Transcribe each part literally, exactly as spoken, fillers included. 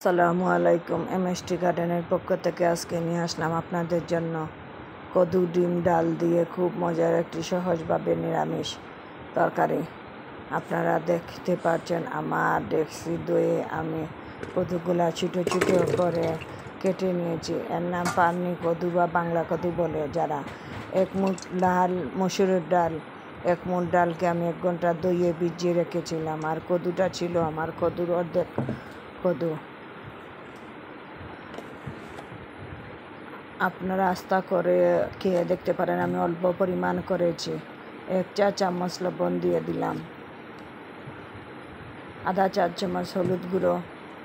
আসসালামু আলাইকুম। এমএসটি গার্ডেনের পক্ষ থেকে আজকে নিয়ে আসলাম আপনাদের জন্য কদু ডিম ডাল দিয়ে খুব মজার একটি সহজভাবে নিরামিষ তরকারি। আপনারা দেখতে পাচ্ছেন আমার ডেক্সি দইয়ে আমি কদুগুলা ছোটো ছোটো করে কেটে নিয়েছি। এর নাম পানি কদু বা বাংলা কদু বলে যারা। এক মুঠ লাল মসুরের ডাল এক মুঠ ডালকে আমি এক ঘন্টা দইয়ে ভিজিয়ে রেখেছিলাম। আর কদুটা ছিল আমার কদুর অর্ধেক কদু। আপনারা আস্থা করে খেয়ে দেখতে পারেন। আমি অল্প পরিমাণ করেছি। এক চা চামচ লবণ দিয়ে দিলাম, আধা চা চামচ হলুদ গুঁড়ো,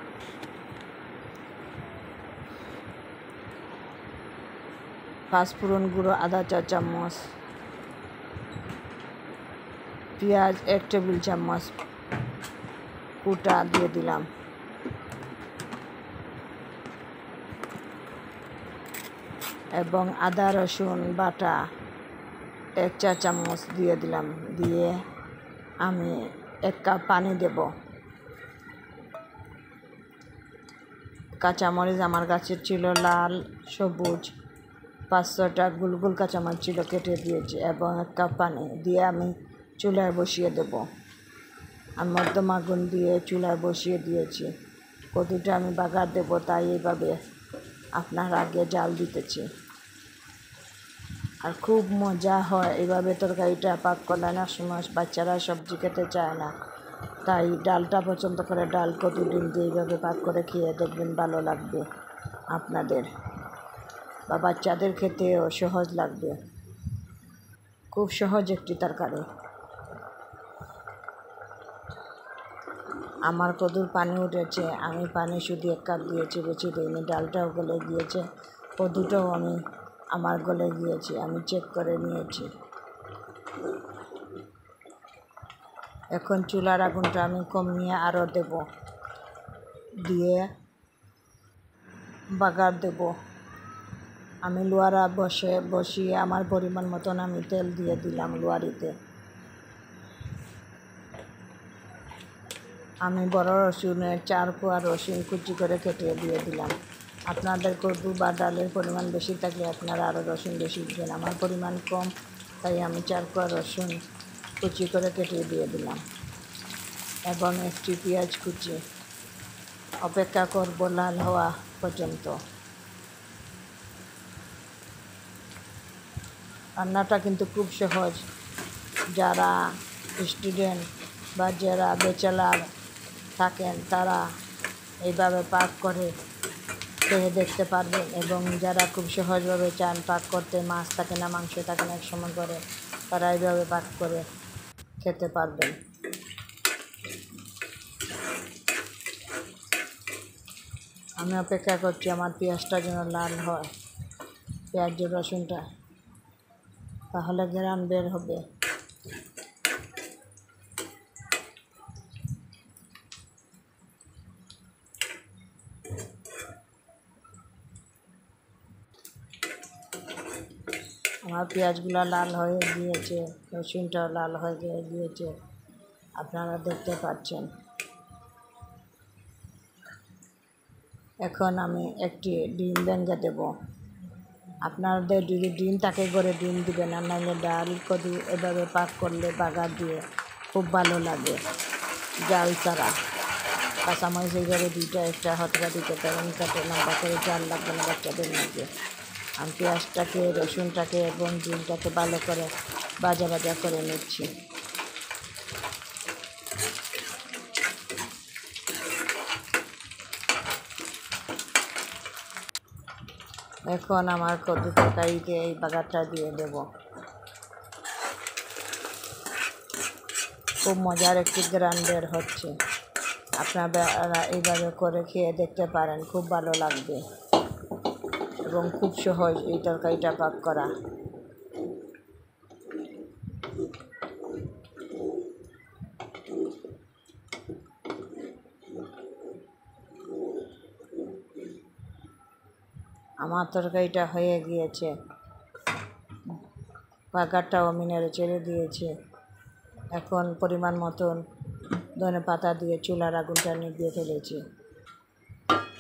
পাঁচফোড়ন গুঁড়ো আধা চা চামচ, পেঁয়াজ এক টেবিল চামচ কুটা দিয়ে দিলাম, এবং আদা রসুন বাটা এক চা চামচ দিয়ে দিলাম। দিয়ে আমি এক কাপ পানি দেব। কাঁচামরিচ আমার গাছের ছিল লাল সবুজ, পাঁচ ছটা গোল গোল কাঁচামরিচ ছিল, কেটে দিয়েছি, এবং এক কাপ পানি দিয়ে আমি চুলায় বসিয়ে দেব। আমি মধ্যম আগুন দিয়ে চুলায় বসিয়ে দিয়েছি। কদুটা আমি বাগার দেব, তাই এইভাবে আপনার আগে জাল দিতেছি। আর খুব মজা হয় এইভাবে তরকারিটা পাক করলে। অনেক সময় বাচ্চারা সবজি খেতে চায় না, তাই ডালটা পছন্দ করে। ডাল কদু ডিম দিয়ে এইভাবে পাক করে খেয়ে দেখবেন, ভালো লাগবে আপনাদের, বা বাচ্চাদের খেতেও সহজ লাগবে। খুব সহজ একটি তরকারি। আমার কদুর পানি উঠেছে, আমি পানি শুধু এক কাপ দিয়েছি, বেশি দিইনি। ডালটাও গলে গিয়েছে, কদুটাও আমি আমার গলে গিয়েছে, আমি চেক করে নিয়েছি। এখন চুলার আগুনটা আমি কমিয়ে আরও দেব, দিয়ে বাগার দেব। আমি লোয়ারা বসে বসিয়ে আমার পরিমাণ মতন আমি তেল দিয়ে দিলাম লোয়ারিতে। আমি বড় রসুনের চার কোয়া রসুন কুচি করে কেটে দিয়ে দিলাম। আপনাদের কদু বা ডালের পরিমাণ বেশি থাকলে আপনারা আরও রসুন বেশি দিবেন। আমার পরিমাণ কম, তাই আমি চার কোয়া রসুন কুচি করে কেটে দিয়ে দিলাম, এবং একটি পেঁয়াজ কুচি। অপেক্ষা করব লাল হওয়া পর্যন্ত। রান্নাটা কিন্তু খুব সহজ। যারা স্টুডেন্ট বা যারা ব্যাচেলার থাকেন তারা এইভাবে পাক করে খেয়ে দেখতে পারবেন, এবং যারা খুব সহজভাবে চান পাক করতে, মাছ থাকে না মাংস থাকে না এক সময় করে, তারা এইভাবে পাক করে খেতে পারবেন। আমি অপেক্ষা করছি আমার পেঁয়াজটা যেন লাল হয়, পেঁয়াজ রসুনটা, তাহলে ঘ্রাণ বের হবে। আমার পেঁয়াজগুলো লাল হয়ে গিয়েছে, রসুনটাও লাল হয়ে গিয়েছে, আপনারা দেখতে পাচ্ছেন। এখন আমি একটি ডিম ভেঙে দেব। আপনাদের যদি ডিম থাকে ঘরে ডিম দিবেন, আর নাহলে ডাল কদু এভাবে পাক করলে বাগার দিয়ে খুব ভালো লাগে। জাল ছাড়া কাঁচামরিচ এইভাবে দুইটা একটা হতরা দিতে পারেন, তাতে লম্বা করে জাল লাগবে না বাচ্চাদের মধ্যে। আমি পেঁয়াজটাকে রসুনটাকে এবং ডিমটাকে ভালো করে ভাজা ভাজা করে নিচ্ছি। এখন আমার কদু তরকারিতে এই বাগারটা দিয়ে দেব। খুব মজার একটি ঘ্রাণ বের হচ্ছে। আপনারা এইভাবে করে খেয়ে দেখতে পারেন, খুব ভালো লাগবে, এবং খুব সহজ এই তরকারিটা পাক করা। আমার তরকারিটা হয়ে গিয়েছে, বাগারটাও আমি নেড়ে চেড়ে দিয়েছি। এখন পরিমাণ মতন ধনে পাতা দিয়ে চুলার আগুনটা নিভিয়ে ফেলেছি।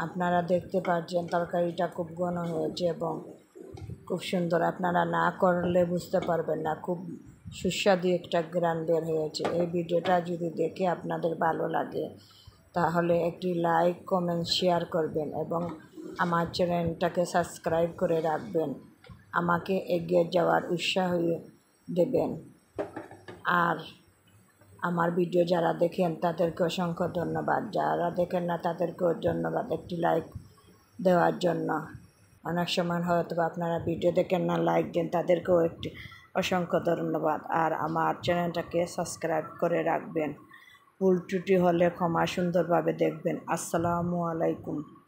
আপনারা দেখতে পাচ্ছেন তরকারিটা খুব ঘন হয়েছে এবং খুব সুন্দর। আপনারা না করলে বুঝতে পারবেন না, খুব সুস্বাদু একটা গ্রান বের হয়েছে। এই ভিডিওটা যদি দেখে আপনাদের ভালো লাগে তাহলে একটি লাইক কমেন্ট শেয়ার করবেন এবং আমার চ্যানেলটাকে সাবস্ক্রাইব করে রাখবেন, আমাকে এগিয়ে যাওয়ার উৎসাহ দেবেন। আর আমার ভিডিও যারা দেখেন তাদেরকে অসংখ্য ধন্যবাদ, যারা দেখেন না তাদেরকেও ধন্যবাদ একটি লাইক দেওয়ার জন্য। অনেক সময় হয়তো আপনারা ভিডিও দেখেন না, লাইক দেন, তাদেরকেও একটি অসংখ্য ধন্যবাদ। আর আমার চ্যানেলটাকে সাবস্ক্রাইব করে রাখবেন। ভুল ত্রুটি হলে ক্ষমা সুন্দরভাবে দেখবেন। আসসালামু আলাইকুম।